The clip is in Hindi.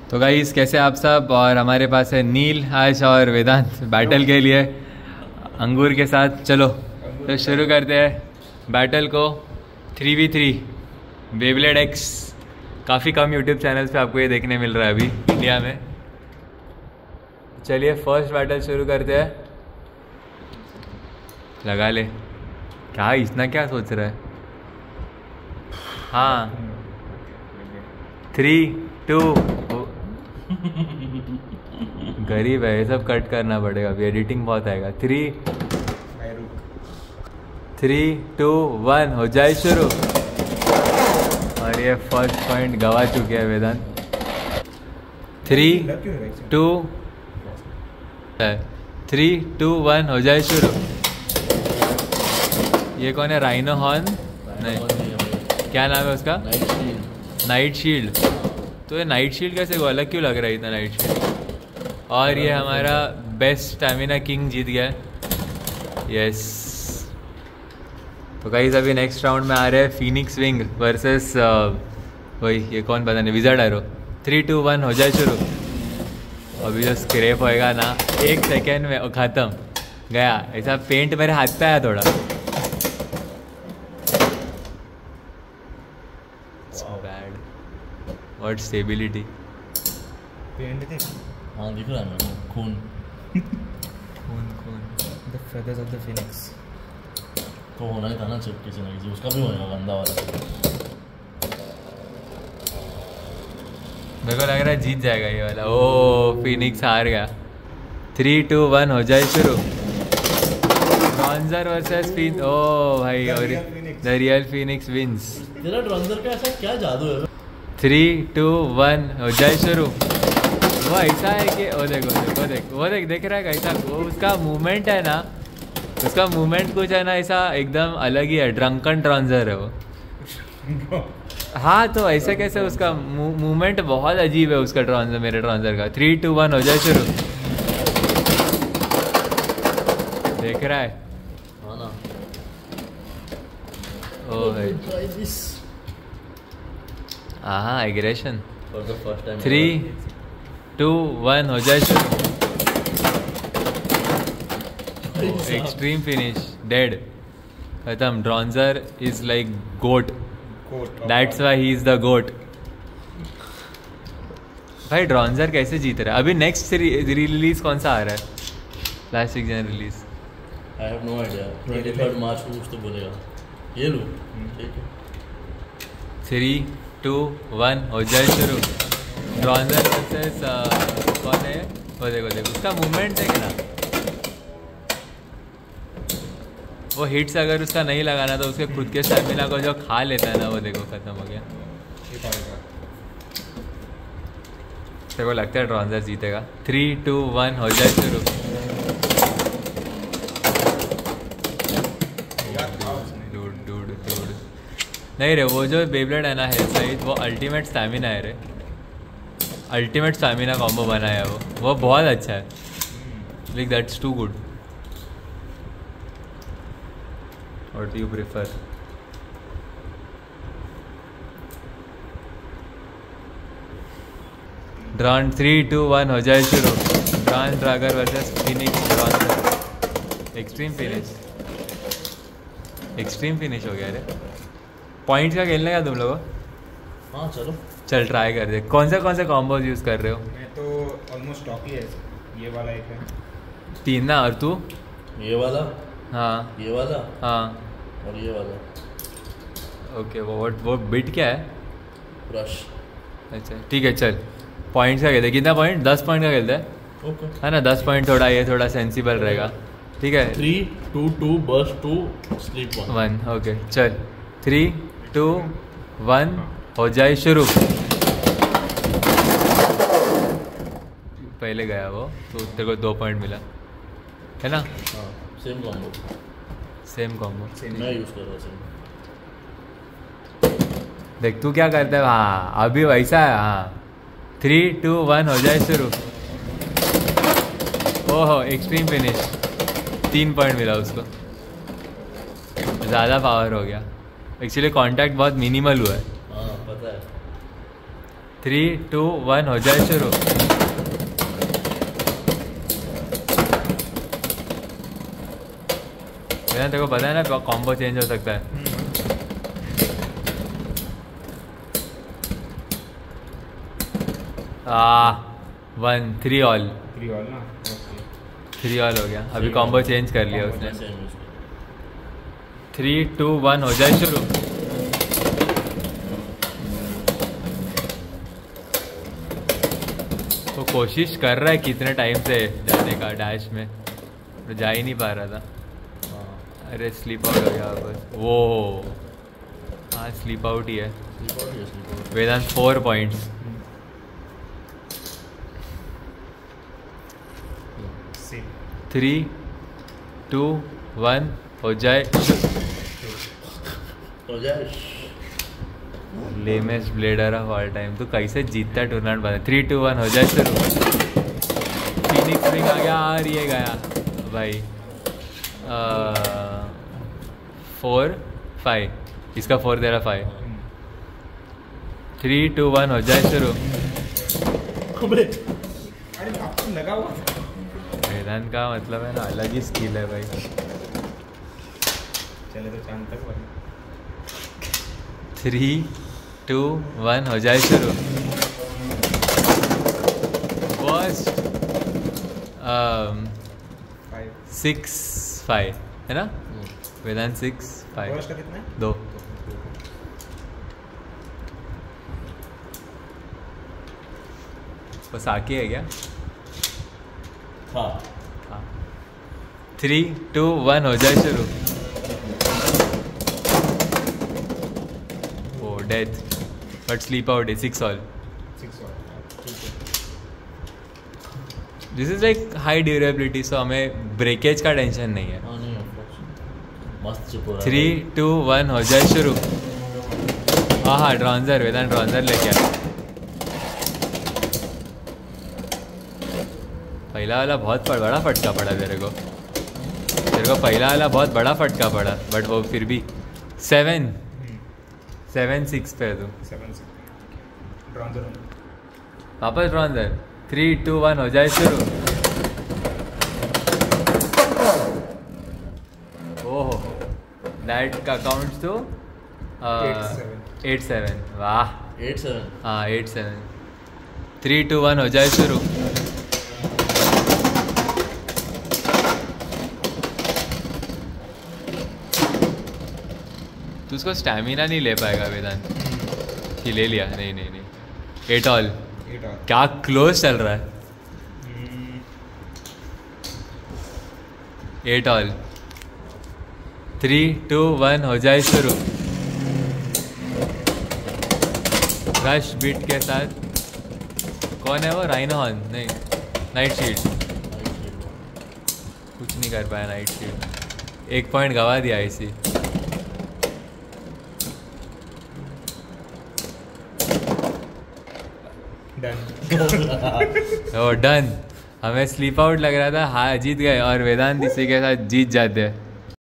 तो गाइस कैसे आप सब। और हमारे पास है नील आश और वेदांत बैटल के लिए अंगूर के साथ। चलो तो शुरू करते हैं बैटल को। 3v3 Beyblade x. काफ़ी कम यूट्यूब चैनल्स पे आपको ये देखने मिल रहा है अभी इंडिया में। चलिए फर्स्ट बैटल शुरू करते हैं। लगा ले। क्या इतना क्या सोच रहा है। हाँ 3 2 गरीब है, ये सब कट करना पड़ेगा अभी, एडिटिंग बहुत आएगा। 3 2 1 हो जाए शुरू। और ये फर्स्ट पॉइंट गवा चुके हैं वेदांत। 3 2 1 हो जाए शुरू। ये कौन है? राइनो हॉर्न नहीं, क्या नाम है उसका? Knight shield. तो ये नाइट शील्ड कैसे को अलग क्यों लग रहा है इतना नाइट शील्ड? और ये हमारा बेस्ट स्टैमिना किंग जीत गया है। यस। तो गाइस अभी नेक्स्ट राउंड में आ रहे हैं फीनिक्स विंग वर्सेस वही ये कौन पता नहीं, विज़ार्ड एरो। 3 2 1 हो जाए शुरू। अभी जो स्क्रैप होएगा ना 1 सेकेंड में ख़त्म गया। ऐसा पेंट मेरे हाथ पे आया थोड़ा। What stability? पेंट देख। हाँ दिख रहा है मेरे को खून। खून The feathers of the phoenix. तो होना ही था ना चिप किसी ना किसी, उसका भी होएगा गंदा वाला। मेरे को लग रहा है जीत जाएगा ये वाला। ओ फिनिक्स हार गया। 3 2 1 हो जाए शुरू। ड्रॉन्जर वर्सेस फिन। ओ भाई और द रियल फिनिक्स विंस। तेरा ड्रॉन्जर का ऐसा क्या जादू है? 3 2 1 हो जाए शुरू। वो ऐसा है कि वो देख रहा है कैसा वो उसका मूवमेंट है ना, उसका मूवमेंट कुछ है ना ऐसा एकदम अलग ही है। ड्रंकन ट्रांसर है वो। हाँ तो ऐसे कैसे उसका मूवमेंट बहुत अजीब है उसका ट्रांसर, मेरे ट्रांसर का। 3 2 1 हो जाए शुरू। देख रहा है? हाँ ना। ओ भाई हाँ aggression. For the first time. 3 2 1 हो जाए शुरू। एक्सट्रीम फिनिश डेड खत्म। Dranzer is like goat, that's why he is the goat. भाई ड्रॉन्जर कैसे जीत रहा है? अभी नेक्स्ट रिलीज कौन सा आ रहा है? Last season release I have no idea. 23 मार्च को कुछ तो बोलेगा। ये लो ठीक है। 3 2 1 हो जाए शुरू। ड्रॉन्जर वर्सेस कौन है? वो देखो उसका मूवमेंट है ना, वो हिट्स अगर उसका नहीं लगाना तो उसके खुद के स्टैमिना को जो खा लेता है ना, वो देखो खत्म हो गया। तेरे को लगता है ड्रॉन्जर जीतेगा? 3 2 1 हो जाए शुरू। नहीं रे, वो जो बेब्लेड है ना हेल्थ साइज, वो अल्टीमेट स्टैमिना है रे। अल्टीमेट स्टैमिना कॉम्बो बनाया है वो बहुत अच्छा है। Like that's too good. What do you prefer? Dran 3 2 1 हो जाए शुरू। Dran dagger versus Phoenix Dran. Extreme finish हो गया रे। पॉइंट्स का खेलने का तुम लोगों? हाँ चलो चल ट्राई कर दे। कौन से कॉम्बोज यूज़ कर रहे हो? मैं तो ऑलमोस्ट स्टॉक ही है। ये वाला एक है 3 ना, और तू? ये वाला, हाँ ये वाला, हाँ और ये वाला। ओके वो बिट क्या है? ब्रश। अच्छा ठीक है चल। पॉइंट्स का खेलते। कितना पॉइंट? 10 पॉइंट का खेलता है ओके है ना? 10 पॉइंट थोड़ा ये थोड़ा सेंसिबल रहेगा। ठीक है 3 2 2 बर्स्ट 2 स्लीप 1। ओके चल 3 2 1 हो जाए शुरू। पहले गया वो तो तेरे को 2 पॉइंट मिला है ना? हाँ सेम कॉम्बो। सेम कॉम्बो मैं यूज़ कर रहा हूँ सेम। देख तू क्या करता है। हाँ अभी वैसा है। हाँ 3 2 1 हो जाए शुरू। ओहो एक्सट्रीम फिनिश। 3 पॉइंट मिला उसको। ज़्यादा पावर हो गया। एक्चुअली कांटेक्ट बहुत मिनिमल हुआ है। हाँ पता है। 3 2 1 हो जाए शुरू। तेरे को पता है ना कॉम्बो चेंज हो सकता है। आ 1 3 ऑल 3 ऑल ना, ओके। 3 ऑल हो गया। अभी कॉम्बो चेंज कर लिया उसने। 3 2 1 हो जाए शुरू। वो कोशिश कर रहा है कितने टाइम से जाने का डैश में, तो जा ही नहीं पा रहा था। अरे स्लीप आउट हो गया बस वो। हाँ स्लीप आउट ही है। वेदांत 4 पॉइंट्स। सेम। 3 2 1 हो जाए। Lamest blader of all time. तो कैसे जीतता है टूर्नामेंट बना। 3 2 1 हो जाए शुरू। फिनिक्स रिंग आ गया और ये गया भाई। 4 5 इसका 4 दे रहा 5। 3 2 1 हो जाए शुरू। अरे आपको लगा हुआ था। मैदान का मतलब है ना अलग ही स्किल है भाई। चले तो चांद तक भाई। 3 2 1 हो जाए शुरू। फर्स्ट 6 5 है ना। वेदांत 6 5 फर्स्ट का कितना है? 2। बस आके है क्या। हाँ 3 2 1 हो जाए शुरू। ओ डेथ बट स्लीप आउट है 6 ऑल। 6 ऑल, ठीक है। This is like high durability, so हमें ब्रेकेज का टेंशन नहीं है। मस्त चुप हो रहा है। 3 2 1 हो जाए शुरू। हाँ ड्रॉन्जर वेदांत ड्रॉन्जर लेके आ। पहला वाला बहुत बड़ा फटका पड़ा तेरे को पहला वाला बहुत बड़ा फटका पड़ा, बट वो फिर भी 7 6 पे है तू। 7 6 ड्रॉन्जर। वापस ड्रॉन्जर। 3 2 1 हो जाए शुरू। ओहो दैट का काउंट्स टू 8 7। वाह 8 7। हाँ 8 7। 3 2 1 हो जाए शुरू। तू उसको स्टैमिना नहीं ले पाएगा वेदांत कि ले लिया। नहीं 8 ऑल। 8 ऑल क्या क्लोज चल रहा है। 8 ऑल। 3 2 1 हो जाए शुरू। रश बीट के साथ कौन है वो। राइनहॉर्न नहीं नाइट शील्ड। कुछ नहीं कर पाया नाइट शील्ड। 1 पॉइंट गवा दिया इसी। डन। ओ डन। हमें स्लीप आउट लग रहा था। हाँ जीत गए और वेदांत इसी के साथ जीत जाते हैं।